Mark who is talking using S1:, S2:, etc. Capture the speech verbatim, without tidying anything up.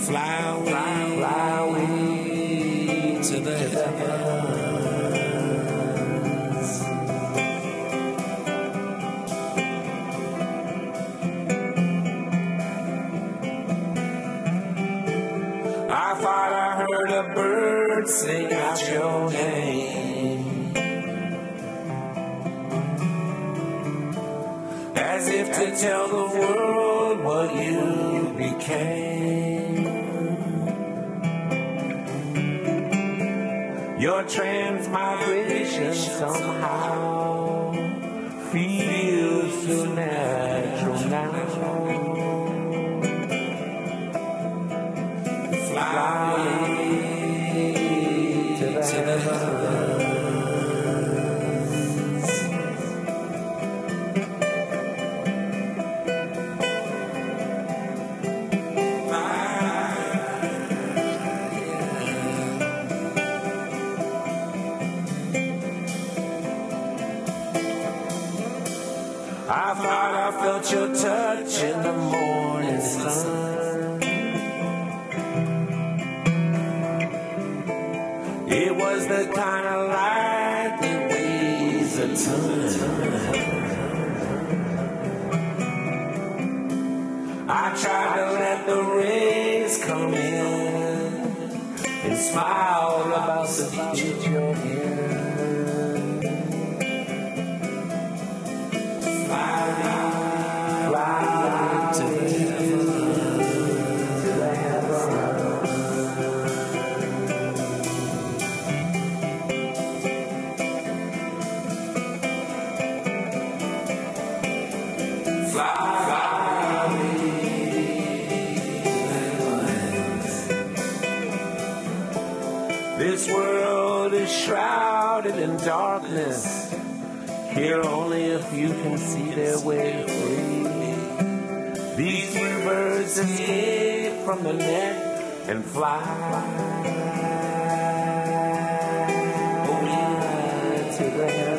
S1: fly away, fly away to the heavens. I thought I heard a bird sing out your name, as if to tell the world what you became. Your transmigration somehow feels so natural now. Fly to the heavens. I thought I felt your touch in the morning sun. It was the kind of light that weighs a ton. I tried to let the rays come in and smile about the future here. This world is shrouded in darkness. Here only a few can see their way free. These few birds escape from the net and fly away to the heavens.